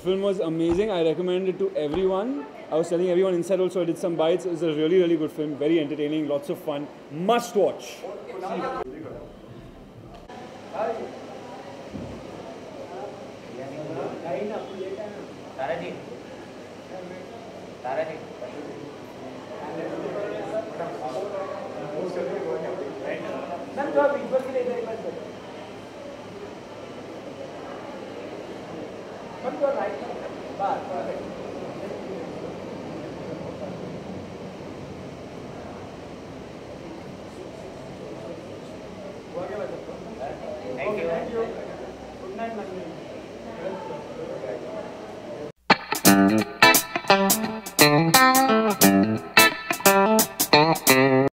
film was amazing. I recommend it to everyone. I was telling everyone inside also, I did some bites. It was a really, really good film. Very entertaining, lots of fun. Must watch. Thank you. Good night, Manvi.